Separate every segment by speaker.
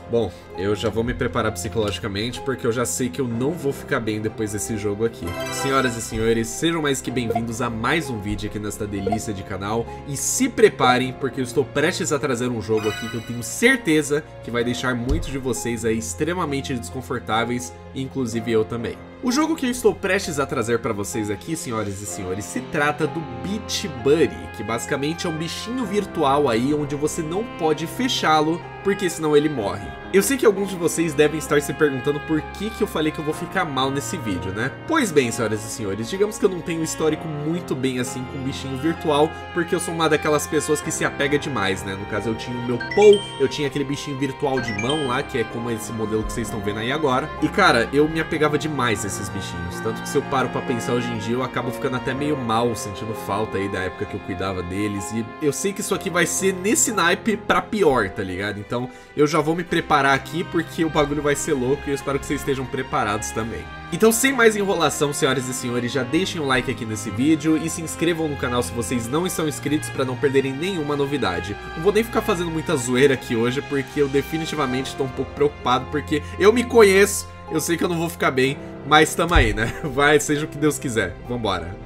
Speaker 1: Bom, eu já vou me preparar psicologicamente porque eu já sei que eu não vou ficar bem depois desse jogo aqui. Senhoras e senhores, sejam mais que bem-vindos a mais um vídeo aqui nesta delícia de canal. E se preparem porque eu estou prestes a trazer um jogo aqui que eu tenho certeza que vai deixar muitos de vocês aí extremamente desconfortáveis, inclusive eu também. O jogo que eu estou prestes a trazer para vocês aqui, senhoras e senhores, se trata do Beach Buddy, que basicamente é um bichinho virtual aí onde você não pode fechá-lo, porque senão ele morre. Eu sei que alguns de vocês devem estar se perguntando por que eu falei que eu vou ficar mal nesse vídeo, né? Pois bem, senhoras e senhores, digamos que eu não tenho um histórico muito bem assim com um bichinho virtual, porque eu sou uma daquelas pessoas que se apega demais, né? No caso, eu tinha o meu Paw, eu tinha aquele bichinho virtual de mão lá, que é como esse modelo que vocês estão vendo aí agora. E cara, eu me apegava demais a esses bichinhos, tanto que se eu paro pra pensar hoje em dia, eu acabo ficando até meio mal, sentindo falta aí da época que eu cuidava deles. E eu sei que isso aqui vai ser nesse naipe pra pior, tá ligado? Então eu já vou me preparar aqui porque o bagulho vai ser louco e eu espero que vocês estejam preparados também. Então, sem mais enrolação, senhoras e senhores, já deixem um like aqui nesse vídeo e se inscrevam no canal se vocês não estão inscritos para não perderem nenhuma novidade. Não vou nem ficar fazendo muita zoeira aqui hoje porque eu definitivamente estou um pouco preocupado porque eu me conheço, eu sei que eu não vou ficar bem, mas tamo aí, né? Vai, seja o que Deus quiser. Vambora.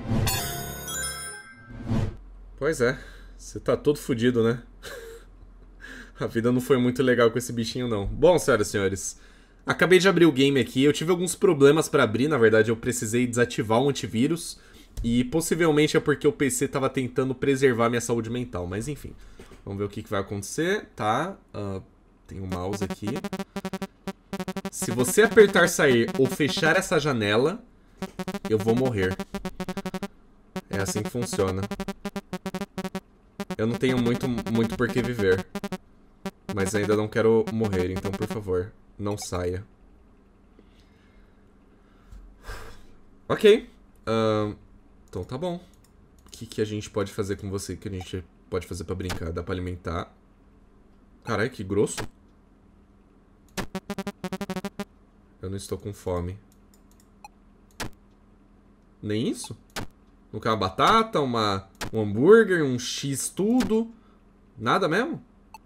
Speaker 1: Pois é, você tá todo fudido, né? A vida não foi muito legal com esse bichinho, não. Bom, senhoras e senhores, acabei de abrir o game aqui. Eu tive alguns problemas pra abrir. Na verdade, eu precisei desativar o antivírus. E possivelmente é porque o PC tava tentando preservar minha saúde mental. Mas enfim, vamos ver o que vai acontecer. Tá, tem um mouse aqui. Se você apertar sair ou fechar essa janela, eu vou morrer. É assim que funciona. Eu não tenho muito por que viver. Mas ainda não quero morrer, então por favor, não saia. Ok. Então tá bom. O que a gente pode fazer com você? O que a gente pode fazer pra brincar? Dá pra alimentar? Caralho, que grosso. Eu não estou com fome. Nem isso? Não quer uma batata, um hambúrguer, um X tudo? Nada mesmo?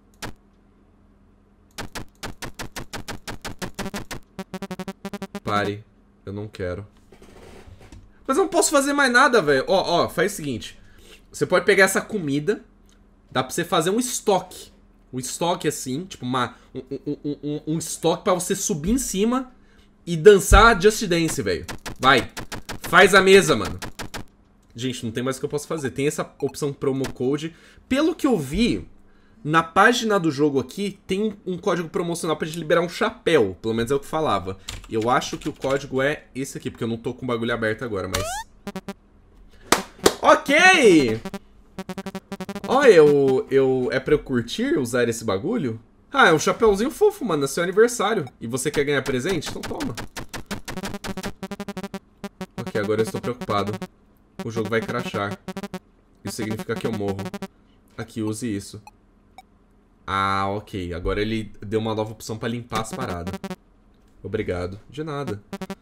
Speaker 1: Pare, eu não quero. Mas eu não posso fazer mais nada, velho. Ó, faz o seguinte. Você pode pegar essa comida. Dá pra você fazer um estoque. Um estoque assim, tipo um estoque pra você subir em cima e dançar Just Dance, velho. Vai. Faz a mesa, mano. Gente, não tem mais o que eu posso fazer. Tem essa opção promo code. Pelo que eu vi, na página do jogo aqui, tem um código promocional pra gente liberar um chapéu. Pelo menos é o que falava. Eu acho que o código é esse aqui, porque eu não tô com o bagulho aberto agora, mas... Ok! Ó, é pra eu curtir usar esse bagulho? Ah, é um chapéuzinho fofo, mano. É seu aniversário. E você quer ganhar presente? Então toma. Ok, agora eu estou preocupado. O jogo vai crashar. Isso significa que eu morro. Aqui, use isso. Ah, ok. Agora ele deu uma nova opção pra limpar as paradas. Obrigado. De nada.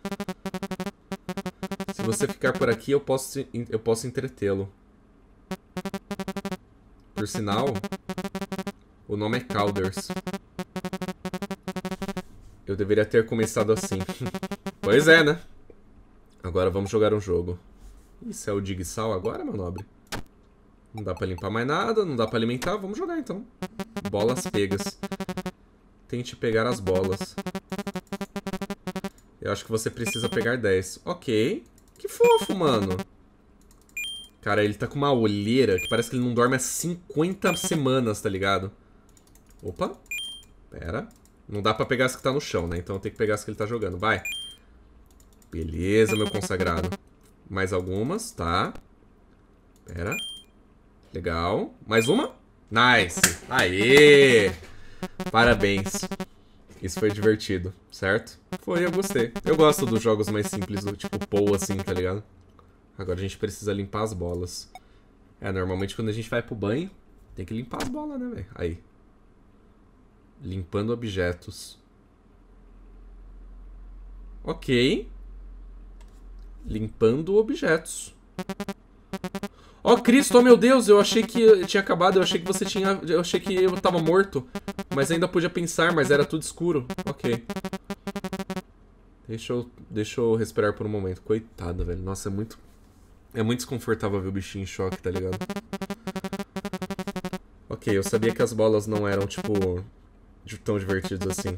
Speaker 1: Se você ficar por aqui, eu posso entretê-lo. Por sinal, o nome é Calders. Eu deveria ter começado assim. Pois é, né? Agora vamos jogar um jogo. Isso é o Digsal agora, meu nobre? Não dá pra limpar mais nada, não dá pra alimentar. Vamos jogar então. Bolas pegas. Tente pegar as bolas. Eu acho que você precisa pegar 10. Ok. Que fofo, mano. Cara, ele tá com uma olheira que parece que ele não dorme há 50 semanas, tá ligado? Opa. Pera. Não dá pra pegar as que tá no chão, né? Então eu tenho que pegar as que ele tá jogando. Vai. Beleza, meu consagrado. Mais algumas, tá. Pera. Legal. Mais uma? Nice. Aê! Parabéns. Isso foi divertido, certo? Foi, eu gostei. Eu gosto dos jogos mais simples, do tipo Pou assim, tá ligado? Agora a gente precisa limpar as bolas. É, normalmente quando a gente vai pro banho, tem que limpar as bolas, né, velho? Aí. Limpando objetos. Ok. Limpando objetos. Ó, Cristo, oh meu Deus, eu achei que tinha acabado, eu achei que você tinha... Eu achei que eu tava morto, mas ainda podia pensar, mas era tudo escuro. Ok. Deixa eu respirar por um momento. Coitado, velho. Nossa, é muito desconfortável ver o bichinho em choque, tá ligado? Ok, eu sabia que as bolas não eram, tipo, tão divertidas assim.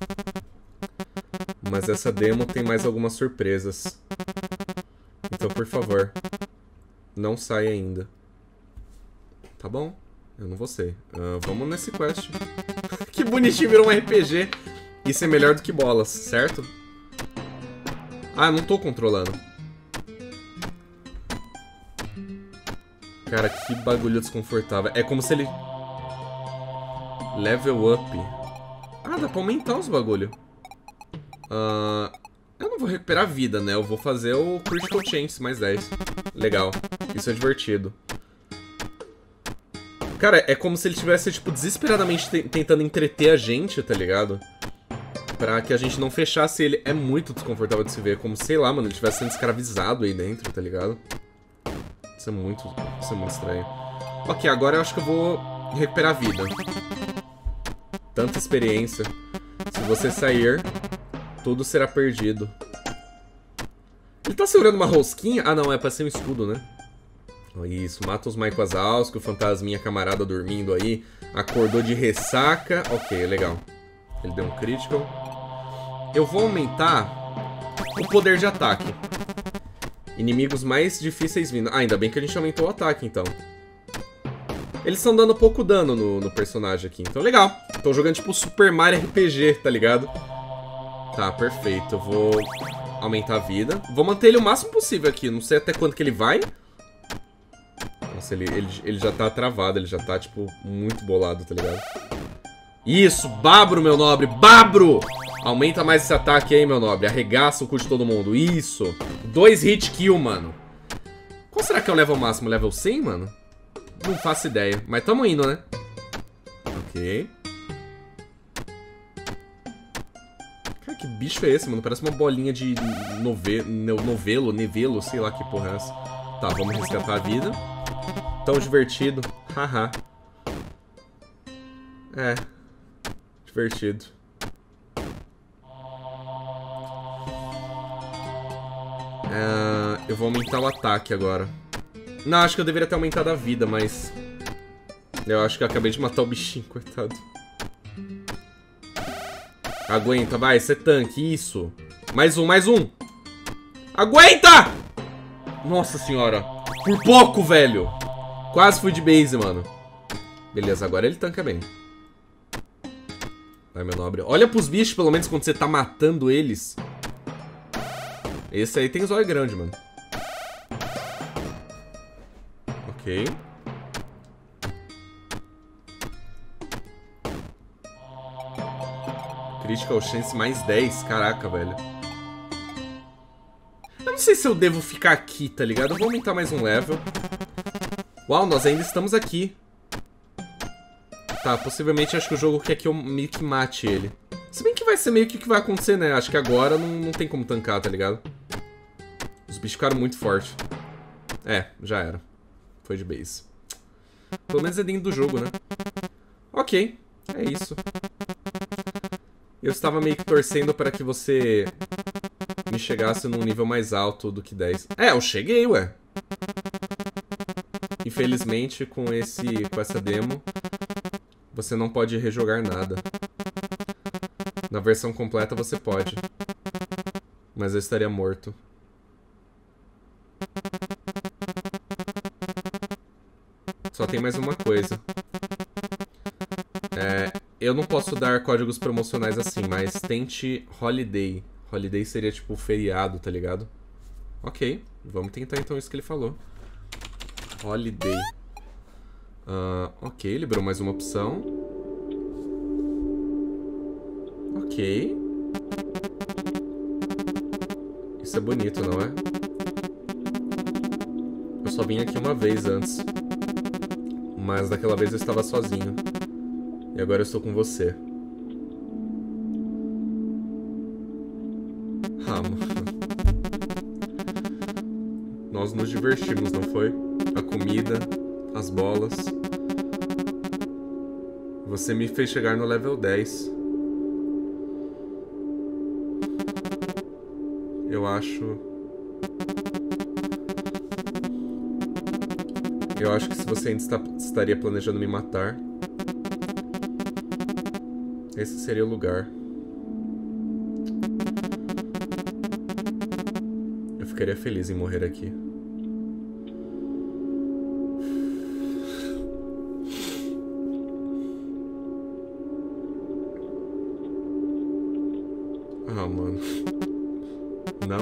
Speaker 1: Mas essa demo tem mais algumas surpresas. Então, por favor, não saia ainda. Tá bom? Eu não vou ser. Vamos nesse quest. Que bonitinho, virou um RPG. Isso é melhor do que bolas, certo? Ah, não tô controlando. Cara, que bagulho desconfortável. É como se ele... Level up. Ah, dá pra aumentar os bagulho. Eu não vou recuperar a vida, né? Eu vou fazer o Critical Chance mais 10. Legal. Isso é divertido. Cara, é como se ele estivesse, tipo, desesperadamente tentando entreter a gente, tá ligado? Pra que a gente não fechasse ele. É muito desconfortável de se ver. Como, sei lá, mano, ele estivesse sendo escravizado aí dentro, tá ligado? Isso é muito estranho. Ok, agora eu acho que eu vou recuperar a vida. Tanta experiência. Se você sair, tudo será perdido. Ele tá segurando uma rosquinha? Ah, não, é pra ser um escudo, né? Isso, mata os Mike Wazowski, o fantasminha camarada dormindo aí. Acordou de ressaca. Ok, legal. Ele deu um critical. Eu vou aumentar o poder de ataque. Inimigos mais difíceis vindo. Ah, ainda bem que a gente aumentou o ataque, então. Eles estão dando pouco dano no personagem aqui. Então, legal. Tô jogando tipo Super Mario RPG, tá ligado? Tá, perfeito. Eu vou aumentar a vida. Vou manter ele o máximo possível aqui. Não sei até quanto que ele vai. Nossa, ele já tá travado. Ele já tá, tipo, muito bolado, tá ligado? Isso, Babro, meu nobre. Babro! Aumenta mais esse ataque aí, meu nobre. Arregaça o cu de todo mundo. Isso. 2 hit kill, mano. Qual será que é o level máximo? Level 100, mano? Não faço ideia. Mas tamo indo, né? Ok. Cara, que bicho é esse, mano? Parece uma bolinha de nevelo, sei lá que porra é essa. Tá, vamos resgatar a vida. Tão divertido. Haha. É. Divertido. Eu vou aumentar o ataque agora. Não, acho que eu deveria ter aumentado a vida, mas... Eu acho que eu acabei de matar o bichinho, coitado. Aguenta, vai, você tanque, isso. Mais um, mais um. Aguenta! Nossa senhora. Por pouco, velho. Quase fui de base, mano. Beleza, agora ele tanca bem. Vai, meu nobre. Olha pros bichos, pelo menos, quando você tá matando eles. Esse aí tem zóio grande, mano. Ok. Critical Chance mais 10. Caraca, velho. Eu não sei se eu devo ficar aqui, tá ligado? Eu vou aumentar mais um level. Uau, nós ainda estamos aqui. Tá, possivelmente acho que o jogo quer que eu meio que mate ele. Se bem que vai ser meio que o que vai acontecer, né? Acho que agora não tem como tancar, tá ligado? Os bichos ficaram muito fortes. É, já era. Foi de base. Pelo menos é dentro do jogo, né? Ok, é isso. Eu estava meio que torcendo para que você me chegasse num nível mais alto do que 10. É, eu cheguei, ué. Infelizmente, com essa demo, você não pode rejogar nada. Na versão completa você pode. Mas eu estaria morto. Só tem mais uma coisa. Eu não posso dar códigos promocionais assim, mas tente Holiday. Holiday seria tipo feriado, tá ligado? Ok, vamos tentar então isso que ele falou. Holiday. Ok, liberou mais uma opção. Ok. Isso é bonito, não é? Eu só vim aqui uma vez antes. Mas daquela vez eu estava sozinho. E agora eu estou com você. Ah, mano. Nós nos divertimos, não foi? a comida, as bolas. Você me fez chegar no level 10. Eu acho que se você ainda estaria planejando me matar, esse seria o lugar. Eu ficaria feliz em morrer aqui. Ah, mano. Não?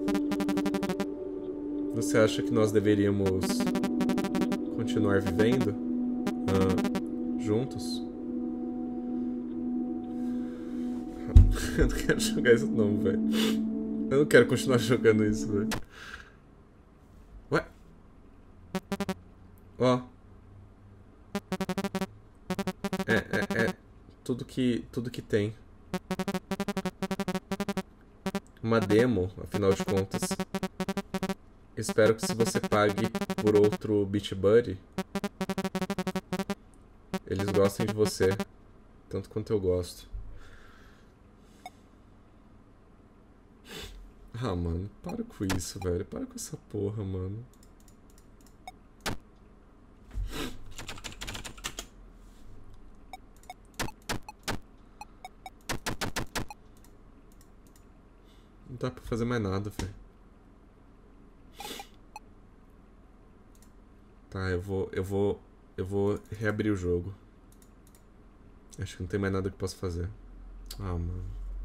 Speaker 1: Você acha que nós deveríamos continuar vivendo? Juntos? Eu não quero jogar isso não, velho. Eu não quero continuar jogando isso, velho. Ué? Ó. Tudo que tem. Uma demo, afinal de contas. Espero que se você pague por outro Beach Buddy, eles gostem de você, tanto quanto eu gosto. Ah, mano, para com isso, velho. Para com essa porra, mano. Não dá pra fazer mais nada, velho. Tá, eu vou reabrir o jogo. Acho que não tem mais nada que eu possa fazer. Ah, mano.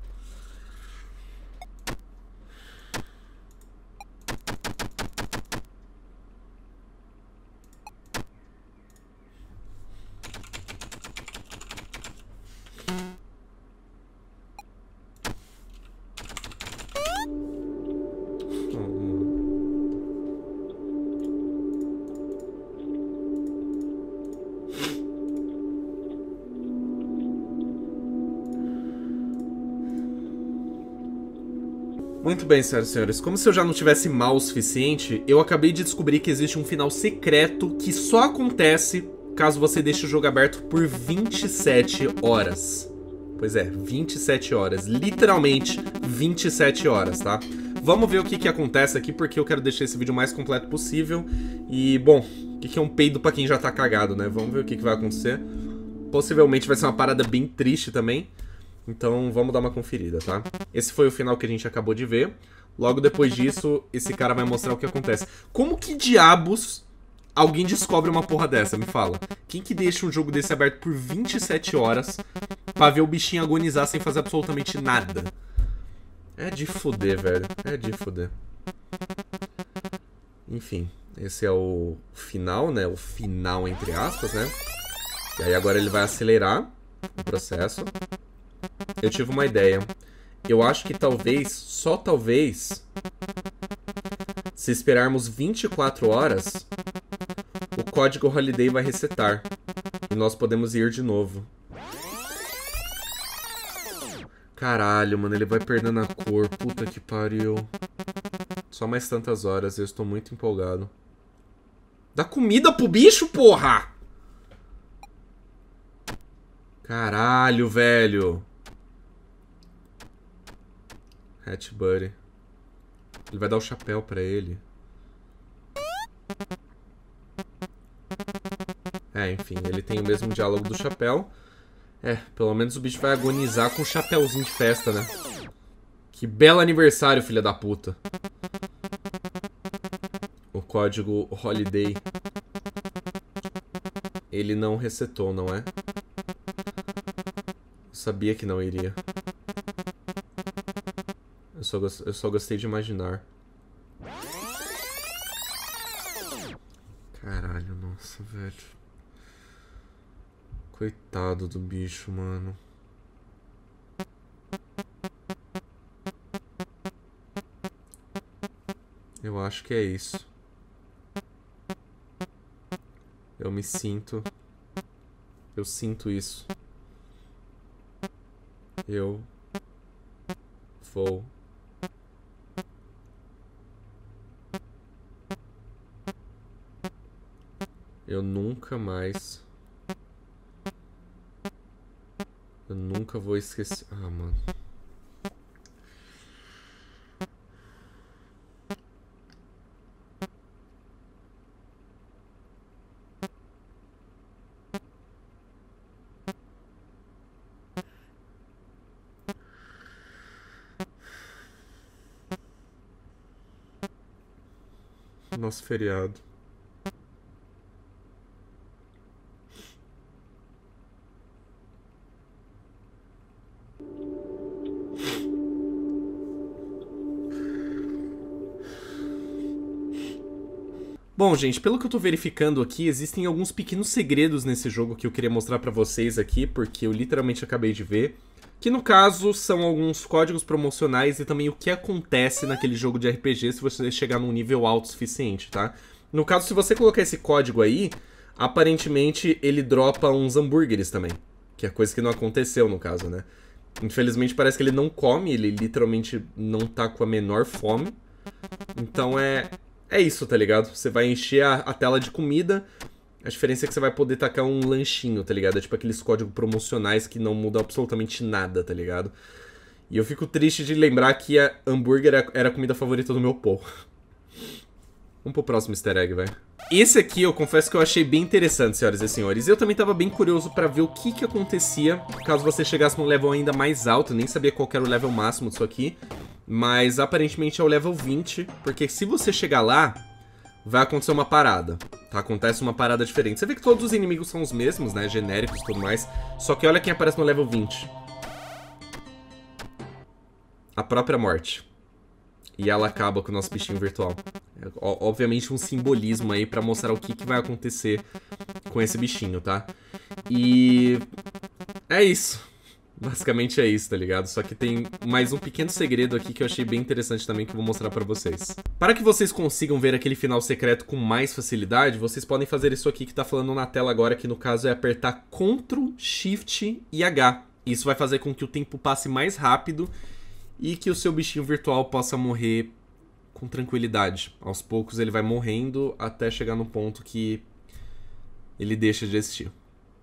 Speaker 1: Muito bem, senhoras e senhores, como se eu já não tivesse mal o suficiente, eu acabei de descobrir que existe um final secreto que só acontece caso você deixe o jogo aberto por 27 horas. Pois é, 27 horas, literalmente 27 horas, tá? Vamos ver o que acontece aqui, porque eu quero deixar esse vídeo o mais completo possível. E, bom, o que é um peido pra quem já tá cagado, né? Vamos ver o que vai acontecer. Possivelmente vai ser uma parada bem triste também. Então vamos dar uma conferida, tá? Esse foi o final que a gente acabou de ver. Logo depois disso, esse cara vai mostrar o que acontece. Como que diabos alguém descobre uma porra dessa? Me fala. Quem que deixa um jogo desse aberto por 27 horas pra ver o bichinho agonizar sem fazer absolutamente nada? É de fuder, velho. É de fuder. Enfim, esse é o final, né? O final entre aspas, né? E aí agora ele vai acelerar o processo. Eu tive uma ideia. Eu acho que talvez, só talvez, se esperarmos 24 horas, o código Holiday vai resetar. E nós podemos ir de novo. Caralho, mano, ele vai perdendo a cor. Puta que pariu. Só mais tantas horas, eu estou muito empolgado. Dá comida pro bicho, porra! Caralho, velho. Hatch Buddy. Ele vai dar o chapéu pra ele. É, enfim, ele tem o mesmo diálogo do chapéu. É, pelo menos o bicho vai agonizar com um chapéuzinho de festa, né? Que belo aniversário, filha da puta. O código Holiday. Ele não resetou, não é? Eu sabia que não iria. Eu só gostei de imaginar. Caralho, nossa, velho. Coitado do bicho, mano. Eu acho que é isso. Eu me sinto... Eu sinto isso. Eu... vou... Eu nunca mais... Eu nunca vou esquecer... Ah, mano. Nosso feriado. Bom, gente, pelo que eu tô verificando aqui, existem alguns pequenos segredos nesse jogo que eu queria mostrar pra vocês aqui, porque eu literalmente acabei de ver. Que no caso são alguns códigos promocionais e também o que acontece naquele jogo de RPG se você chegar num nível alto o suficiente, tá? No caso, se você colocar esse código aí, aparentemente ele dropa uns hambúrgueres também. Que é coisa que não aconteceu no caso, né? Infelizmente parece que ele não come, ele literalmente não tá com a menor fome. Então é isso, tá ligado? Você vai encher a tela de comida, a diferença é que você vai poder tacar um lanchinho, tá ligado? É tipo aqueles códigos promocionais que não mudam absolutamente nada, tá ligado? E eu fico triste de lembrar que a hambúrguer era a comida favorita do meu povo. Vamos pro próximo easter egg, velho. Esse aqui eu confesso que eu achei bem interessante, senhoras e senhores. Eu também tava bem curioso pra ver o que acontecia caso você chegasse num level ainda mais alto. Eu nem sabia qual era o level máximo disso aqui. Mas aparentemente é o level 20, porque se você chegar lá, vai acontecer uma parada, tá? Acontece uma parada diferente. Você vê que todos os inimigos são os mesmos, né? Genéricos e tudo mais. Só que olha quem aparece no level 20. A própria morte. E ela acaba com o nosso bichinho virtual. Obviamente um simbolismo aí pra mostrar o que vai acontecer com esse bichinho, tá? E... é isso. Basicamente é isso, tá ligado? Só que tem mais um pequeno segredo aqui que eu achei bem interessante também que eu vou mostrar pra vocês. Para que vocês consigam ver aquele final secreto com mais facilidade, vocês podem fazer isso aqui que tá falando na tela agora, que no caso é apertar Ctrl, Shift e H. Isso vai fazer com que o tempo passe mais rápido e que o seu bichinho virtual possa morrer com tranquilidade. Aos poucos ele vai morrendo até chegar no ponto que ele deixa de existir.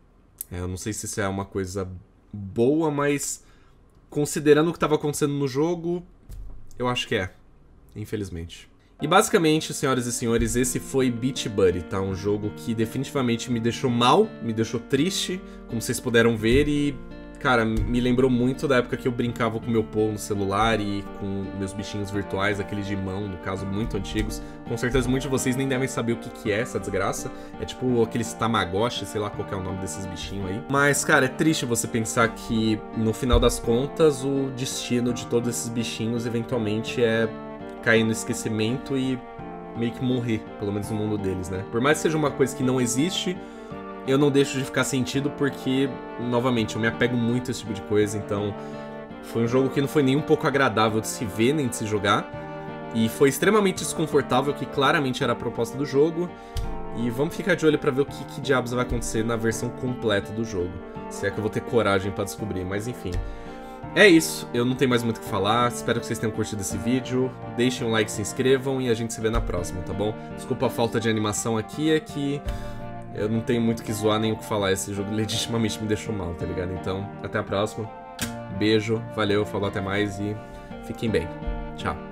Speaker 1: Eu não sei se isso é uma coisa boa, mas considerando o que estava acontecendo no jogo, eu acho que é, infelizmente. E basicamente, senhoras e senhores, esse foi Beat Buddy, tá? Um jogo que definitivamente me deixou mal, me deixou triste, como vocês puderam ver, e, cara, me lembrou muito da época que eu brincava com meu Paul no celular e com meus bichinhos virtuais, aqueles de mão, no caso, muito antigos. Com certeza muitos de vocês nem devem saber o que é essa desgraça. É tipo aqueles Tamagotchi, sei lá qual é o nome desses bichinhos aí. Mas, cara, é triste você pensar que, no final das contas, o destino de todos esses bichinhos, eventualmente, é cair no esquecimento e meio que morrer, pelo menos no mundo deles, né? Por mais que seja uma coisa que não existe, eu não deixo de ficar sentido porque, novamente, eu me apego muito a esse tipo de coisa, então foi um jogo que não foi nem um pouco agradável de se ver, nem de se jogar, e foi extremamente desconfortável, que claramente era a proposta do jogo, e vamos ficar de olho pra ver o que diabos vai acontecer na versão completa do jogo, se é que eu vou ter coragem pra descobrir, mas enfim. É isso, eu não tenho mais muito o que falar, espero que vocês tenham curtido esse vídeo, deixem um like, se inscrevam e a gente se vê na próxima, tá bom? Desculpa a falta de animação aqui, é que eu não tenho muito o que zoar nem o que falar, esse jogo legitimamente me deixou mal, tá ligado? Então, até a próxima, beijo, valeu, falou, até mais e fiquem bem, tchau.